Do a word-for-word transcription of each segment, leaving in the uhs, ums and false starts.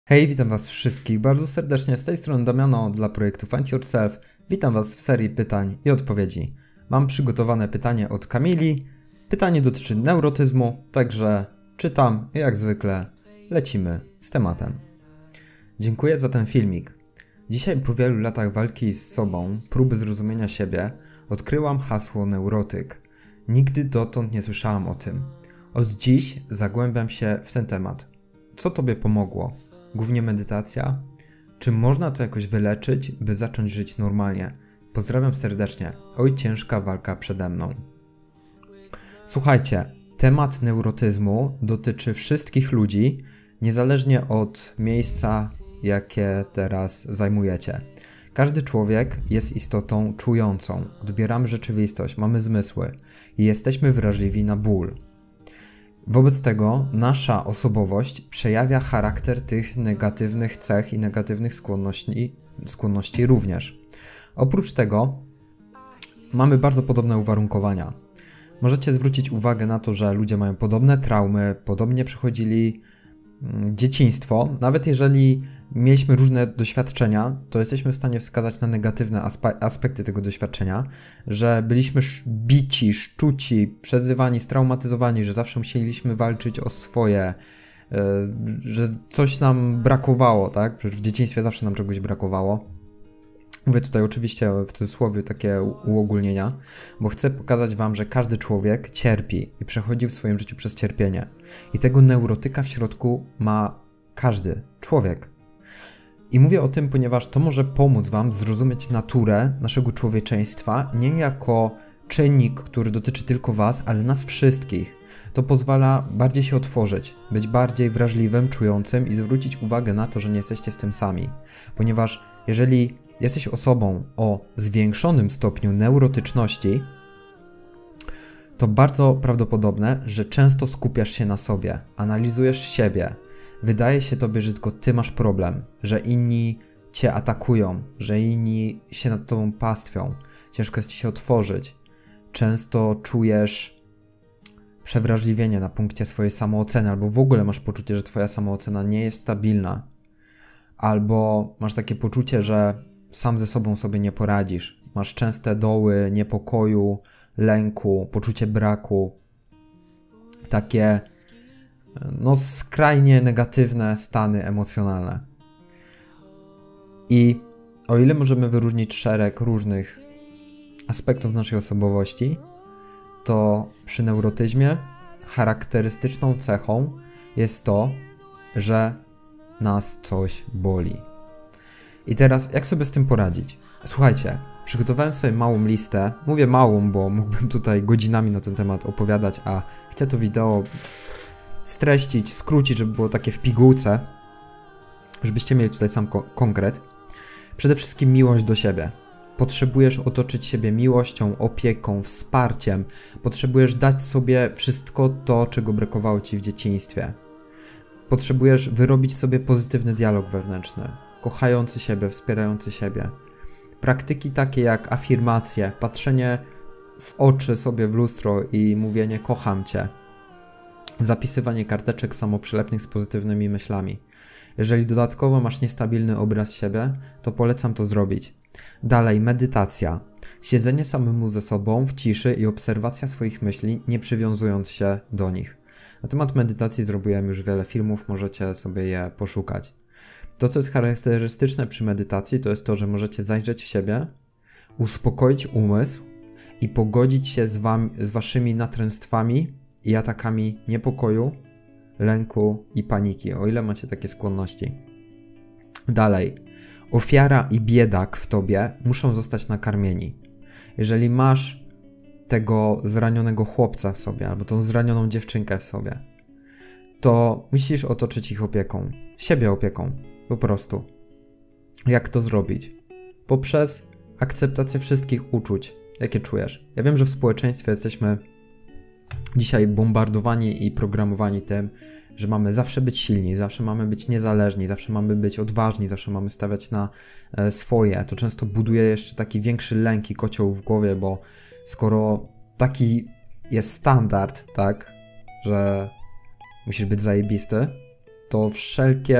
Hej, witam was wszystkich bardzo serdecznie, z tej strony Damiano dla projektu Find Yourself. Witam was w serii pytań i odpowiedzi. Mam przygotowane pytanie od Kamili. Pytanie dotyczy neurotyzmu, także czytam i jak zwykle lecimy z tematem. Dziękuję za ten filmik. Dzisiaj po wielu latach walki z sobą, próby zrozumienia siebie, odkryłam hasło neurotyk. Nigdy dotąd nie słyszałam o tym. Od dziś zagłębiam się w ten temat. Co tobie pomogło? Głównie medytacja? Czy można to jakoś wyleczyć, by zacząć żyć normalnie? Pozdrawiam serdecznie. Oj, ciężka walka przede mną. Słuchajcie, temat neurotyzmu dotyczy wszystkich ludzi, niezależnie od miejsca, jakie teraz zajmujecie. Każdy człowiek jest istotą czującą. Odbieramy rzeczywistość, mamy zmysły i jesteśmy wrażliwi na ból. Wobec tego nasza osobowość przejawia charakter tych negatywnych cech i negatywnych skłonności, skłonności również. Oprócz tego mamy bardzo podobne uwarunkowania. Możecie zwrócić uwagę na to, że ludzie mają podobne traumy, podobnie przechodzili dzieciństwo. Nawet jeżeli mieliśmy różne doświadczenia, to jesteśmy w stanie wskazać na negatywne aspe- aspekty tego doświadczenia, że byliśmy bici, szczuci, przezywani, straumatyzowani, że zawsze musieliśmy walczyć o swoje, yy, że coś nam brakowało, tak? Że w dzieciństwie zawsze nam czegoś brakowało. Mówię tutaj oczywiście w cudzysłowie takie uogólnienia, bo chcę pokazać wam, że każdy człowiek cierpi i przechodzi w swoim życiu przez cierpienie. I tego neurotyka w środku ma każdy człowiek. I mówię o tym, ponieważ to może pomóc wam zrozumieć naturę naszego człowieczeństwa nie jako czynnik, który dotyczy tylko was, ale nas wszystkich. To pozwala bardziej się otworzyć, być bardziej wrażliwym, czującym i zwrócić uwagę na to, że nie jesteście z tym sami. Ponieważ jeżeli jesteś osobą o zwiększonym stopniu neurotyczności, to bardzo prawdopodobne, że często skupiasz się na sobie, analizujesz siebie. Wydaje się tobie, że tylko ty masz problem, że inni cię atakują, że inni się nad tobą pastwią. Ciężko jest ci się otworzyć. Często czujesz przewrażliwienie na punkcie swojej samooceny, albo w ogóle masz poczucie, że twoja samoocena nie jest stabilna. Albo masz takie poczucie, że sam ze sobą sobie nie poradzisz. Masz częste doły niepokoju, lęku, poczucie braku. Takie no skrajnie negatywne stany emocjonalne. I o ile możemy wyróżnić szereg różnych aspektów naszej osobowości, to przy neurotyzmie charakterystyczną cechą jest to, że nas coś boli. I teraz, jak sobie z tym poradzić? Słuchajcie, przygotowałem sobie małą listę. Mówię małą, bo mógłbym tutaj godzinami na ten temat opowiadać, a chcę to wideo streścić, skrócić, żeby było takie w pigułce, żebyście mieli tutaj sam ko- konkret. Przede wszystkim miłość do siebie. Potrzebujesz otoczyć siebie miłością, opieką, wsparciem. Potrzebujesz dać sobie wszystko to, czego brakowało ci w dzieciństwie. Potrzebujesz wyrobić sobie pozytywny dialog wewnętrzny, kochający siebie, wspierający siebie. Praktyki takie jak afirmacje, patrzenie w oczy sobie w lustro i mówienie kocham cię. Zapisywanie karteczek samoprzylepnych z pozytywnymi myślami. Jeżeli dodatkowo masz niestabilny obraz siebie, to polecam to zrobić. Dalej, medytacja. Siedzenie samemu ze sobą w ciszy i obserwacja swoich myśli, nie przywiązując się do nich. Na temat medytacji zrobiłem już wiele filmów, możecie sobie je poszukać. To, co jest charakterystyczne przy medytacji, to jest to, że możecie zajrzeć w siebie, uspokoić umysł i pogodzić się z, wam, z waszymi natręstwami i atakami niepokoju, lęku i paniki, o ile macie takie skłonności. Dalej, ofiara i biedak w tobie muszą zostać nakarmieni. Jeżeli masz tego zranionego chłopca w sobie, albo tą zranioną dziewczynkę w sobie, to musisz otoczyć ich opieką, siebie opieką, po prostu. Jak to zrobić? Poprzez akceptację wszystkich uczuć, jakie czujesz. Ja wiem, że w społeczeństwie jesteśmy dzisiaj bombardowani i programowani tym, że mamy zawsze być silni, zawsze mamy być niezależni, zawsze mamy być odważni, zawsze mamy stawiać na e, swoje. To często buduje jeszcze taki większy lęk i kocioł w głowie, bo skoro taki jest standard, tak, że musisz być zajebisty, to wszelkie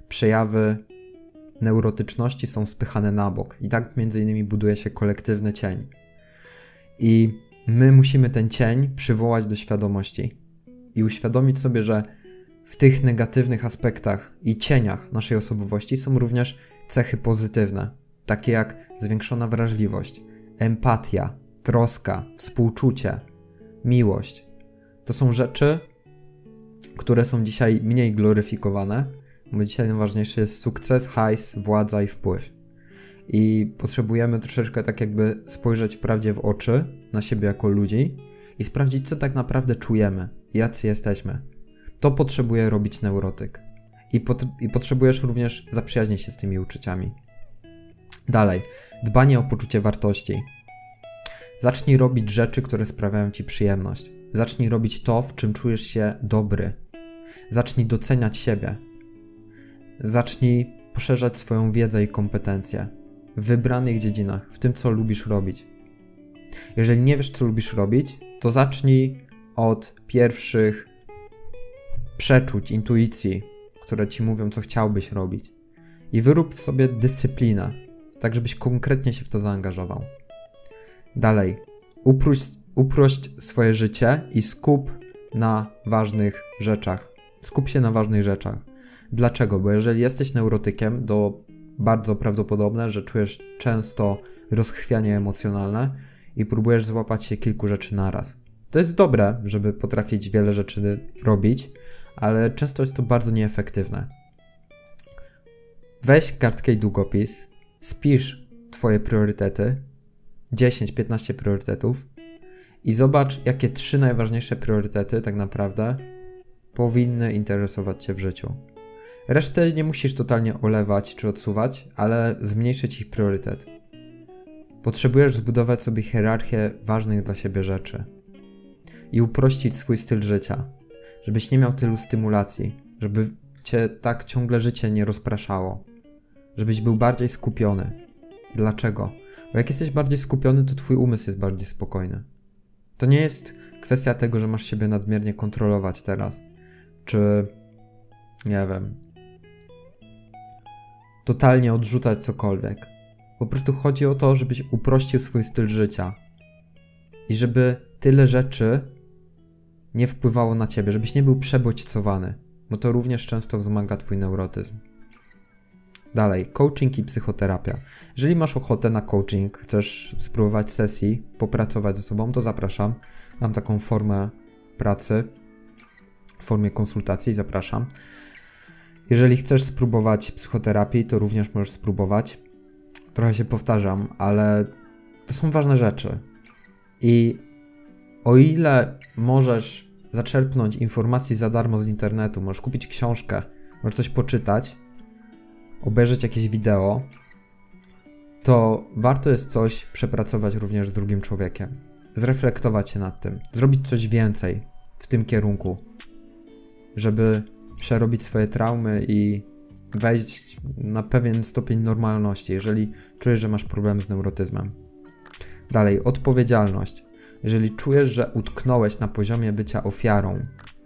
przejawy neurotyczności są spychane na bok. I tak między innymi buduje się kolektywny cień. I my musimy ten cień przywołać do świadomości. I uświadomić sobie, że w tych negatywnych aspektach i cieniach naszej osobowości są również cechy pozytywne. Takie jak zwiększona wrażliwość, empatia, troska, współczucie, miłość. To są rzeczy, które są dzisiaj mniej gloryfikowane, bo dzisiaj najważniejszy jest sukces, hajs, władza i wpływ. I potrzebujemy troszeczkę tak jakby spojrzeć prawdzie w oczy na siebie jako ludzi i sprawdzić, co tak naprawdę czujemy, jacy jesteśmy. To potrzebuje robić neurotyk. I, pot- i potrzebujesz również zaprzyjaźnić się z tymi uczuciami. Dalej, dbanie o poczucie wartości. Zacznij robić rzeczy, które sprawiają ci przyjemność. Zacznij robić to, w czym czujesz się dobry. Zacznij doceniać siebie. Zacznij poszerzać swoją wiedzę i kompetencje w wybranych dziedzinach, w tym, co lubisz robić. Jeżeli nie wiesz, co lubisz robić, to zacznij od pierwszych przeczuć, intuicji, które ci mówią, co chciałbyś robić. I wyrób w sobie dyscyplinę, tak żebyś konkretnie się w to zaangażował. Dalej, uprość, uprość swoje życie i skup na ważnych rzeczach. Skup się na ważnych rzeczach. Dlaczego? Bo jeżeli jesteś neurotykiem, to bardzo prawdopodobne, że czujesz często rozchwianie emocjonalne i próbujesz złapać się kilku rzeczy naraz. To jest dobre, żeby potrafić wiele rzeczy robić, ale często jest to bardzo nieefektywne. Weź kartkę i długopis, spisz twoje priorytety, dziesięć piętnaście priorytetów i zobacz, jakie trzy najważniejsze priorytety tak naprawdę powinny interesować cię w życiu. Resztę nie musisz totalnie olewać czy odsuwać, ale zmniejszyć ich priorytet. Potrzebujesz zbudować sobie hierarchię ważnych dla siebie rzeczy i uprościć swój styl życia, żebyś nie miał tylu stymulacji, żeby cię tak ciągle życie nie rozpraszało, żebyś był bardziej skupiony. Dlaczego? Bo jak jesteś bardziej skupiony, to twój umysł jest bardziej spokojny. To nie jest kwestia tego, że masz siebie nadmiernie kontrolować teraz, czy nie wiem, totalnie odrzucać cokolwiek. Po prostu chodzi o to, żebyś uprościł swój styl życia i żeby tyle rzeczy nie wpływało na ciebie, żebyś nie był przebodźcowany, bo to również często wzmaga twój neurotyzm. Dalej, coaching i psychoterapia. Jeżeli masz ochotę na coaching, chcesz spróbować sesji, popracować ze sobą, to zapraszam. Mam taką formę pracy, w formie konsultacji, zapraszam. Jeżeli chcesz spróbować psychoterapii, to również możesz spróbować. Trochę się powtarzam, ale to są ważne rzeczy. I o ile możesz zaczerpnąć informacji za darmo z internetu, możesz kupić książkę, możesz coś poczytać, obejrzeć jakieś wideo, to warto jest coś przepracować również z drugim człowiekiem. Zreflektować się nad tym, zrobić coś więcej w tym kierunku, żeby przerobić swoje traumy i wejść na pewien stopień normalności, jeżeli czujesz, że masz problem z neurotyzmem. Dalej, odpowiedzialność. Jeżeli czujesz, że utknąłeś na poziomie bycia ofiarą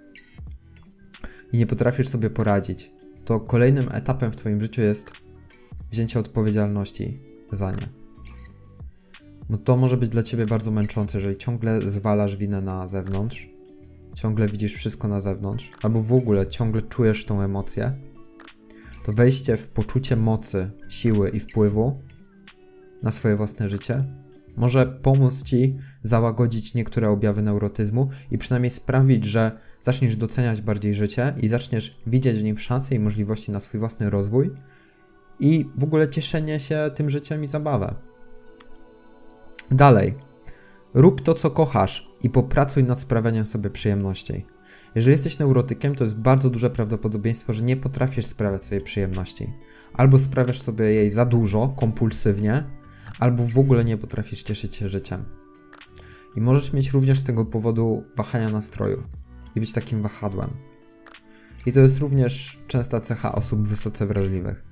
i nie potrafisz sobie poradzić, to kolejnym etapem w twoim życiu jest wzięcie odpowiedzialności za nie. No to może być dla ciebie bardzo męczące, jeżeli ciągle zwalasz winę na zewnątrz, ciągle widzisz wszystko na zewnątrz, albo w ogóle ciągle czujesz tą emocję, to wejście w poczucie mocy, siły i wpływu na swoje własne życie może pomóc ci załagodzić niektóre objawy neurotyzmu i przynajmniej sprawić, że zaczniesz doceniać bardziej życie i zaczniesz widzieć w nim szanse i możliwości na swój własny rozwój i w ogóle cieszenie się tym życiem i zabawę. Dalej. Rób to, co kochasz i popracuj nad sprawianiem sobie przyjemności. Jeżeli jesteś neurotykiem, to jest bardzo duże prawdopodobieństwo, że nie potrafisz sprawiać sobie przyjemności. Albo sprawiasz sobie jej za dużo, kompulsywnie, albo w ogóle nie potrafisz cieszyć się życiem. I możesz mieć również z tego powodu wahania nastroju i być takim wahadłem. I to jest również częsta cecha osób wysoce wrażliwych.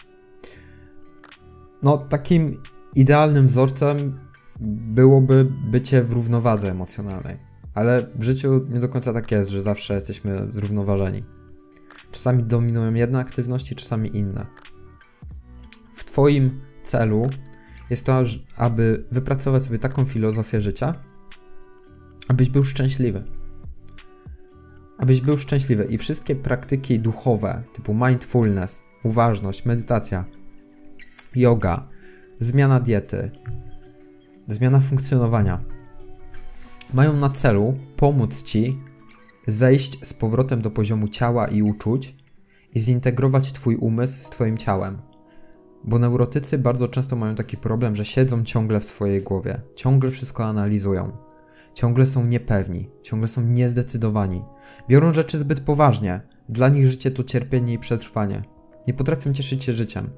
No, takim idealnym wzorcem byłoby bycie w równowadze emocjonalnej. Ale w życiu nie do końca tak jest, że zawsze jesteśmy zrównoważeni. Czasami dominują jedne aktywności, czasami inne. W Twoim celu jest to, aby wypracować sobie taką filozofię życia, abyś był szczęśliwy. Abyś był szczęśliwy i wszystkie praktyki duchowe, typu mindfulness, uważność, medytacja, yoga, zmiana diety, zmiana funkcjonowania, mają na celu pomóc Ci zejść z powrotem do poziomu ciała i uczuć i zintegrować Twój umysł z Twoim ciałem. Bo neurotycy bardzo często mają taki problem, że siedzą ciągle w swojej głowie, ciągle wszystko analizują, ciągle są niepewni, ciągle są niezdecydowani, biorą rzeczy zbyt poważnie, dla nich życie to cierpienie i przetrwanie, nie potrafią cieszyć się życiem.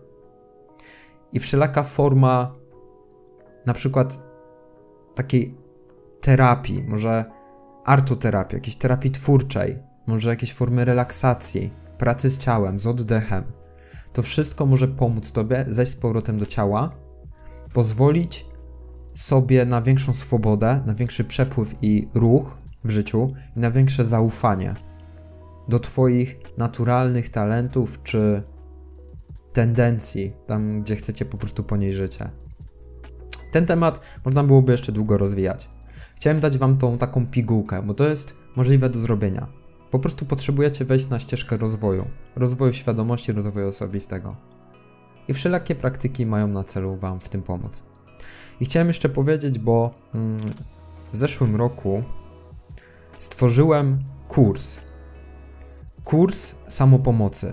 I wszelaka forma na przykład takiej terapii, może artoterapii, jakiejś terapii twórczej, może jakieś formy relaksacji, pracy z ciałem, z oddechem, to wszystko może pomóc Tobie zejść z powrotem do ciała, pozwolić sobie na większą swobodę, na większy przepływ i ruch w życiu i na większe zaufanie do Twoich naturalnych talentów czy tendencji, tam gdzie chcecie po prostu ponieść życie. Ten temat można byłoby jeszcze długo rozwijać. Chciałem dać Wam tą taką pigułkę, bo to jest możliwe do zrobienia. Po prostu potrzebujecie wejść na ścieżkę rozwoju, rozwoju świadomości, rozwoju osobistego. I wszelakie praktyki mają na celu Wam w tym pomóc. I chciałem jeszcze powiedzieć, bo mm, w zeszłym roku stworzyłem kurs. Kurs samopomocy.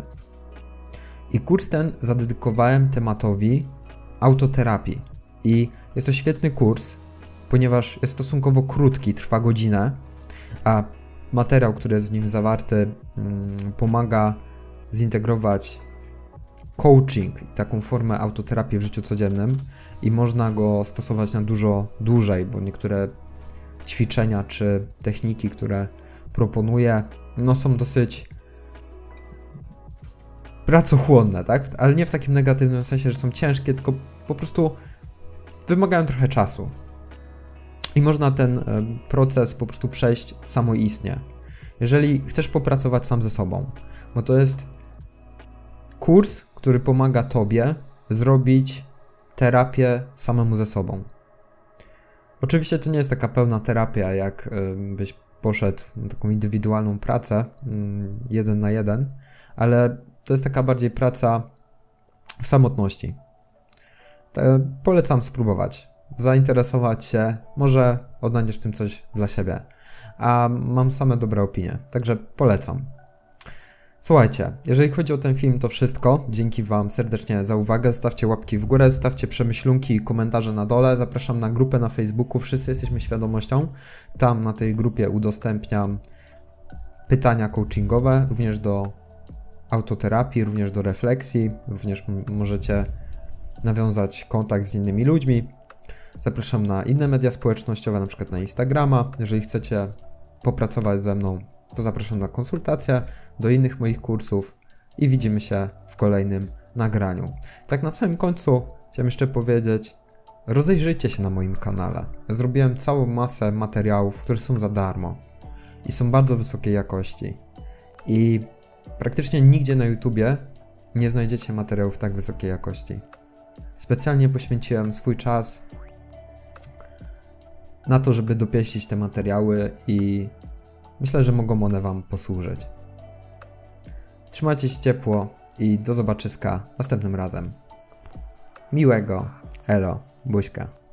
I kurs ten zadedykowałem tematowi autoterapii. I jest to świetny kurs, ponieważ jest stosunkowo krótki, trwa godzinę, a materiał, który jest w nim zawarty, hmm, pomaga zintegrować coaching i taką formę autoterapii w życiu codziennym i można go stosować na dużo dłużej, bo niektóre ćwiczenia czy techniki, które proponuję, no są dosyć pracochłonne, tak? Ale nie w takim negatywnym sensie, że są ciężkie, tylko po prostu wymagają trochę czasu. I można ten proces po prostu przejść samoistnie. Jeżeli chcesz popracować sam ze sobą, bo to jest kurs, który pomaga Tobie zrobić terapię samemu ze sobą. Oczywiście to nie jest taka pełna terapia, jak byś poszedł na taką indywidualną pracę, jeden na jeden, ale to jest taka bardziej praca w samotności. Polecam spróbować, zainteresować się, może odnajdziesz w tym coś dla siebie. A mam same dobre opinie, także polecam. Słuchajcie, jeżeli chodzi o ten film, to wszystko. Dzięki Wam serdecznie za uwagę. Stawcie łapki w górę, stawcie przemyślunki i komentarze na dole. Zapraszam na grupę na Facebooku. Wszyscy jesteśmy świadomością. Tam na tej grupie udostępniam pytania coachingowe, również do autoterapii, również do refleksji. Również możecie nawiązać kontakt z innymi ludźmi. Zapraszam na inne media społecznościowe, na przykład na Instagrama. Jeżeli chcecie popracować ze mną, to zapraszam na konsultacje, do innych moich kursów i widzimy się w kolejnym nagraniu. Tak na samym końcu chciałem jeszcze powiedzieć, rozejrzyjcie się na moim kanale. Zrobiłem całą masę materiałów, które są za darmo i są bardzo wysokiej jakości. I praktycznie nigdzie na YouTubie nie znajdziecie materiałów tak wysokiej jakości. Specjalnie poświęciłem swój czas na to, żeby dopieścić te materiały i myślę, że mogą one Wam posłużyć. Trzymajcie się ciepło i do zobaczyska następnym razem. Miłego, elo, buźka.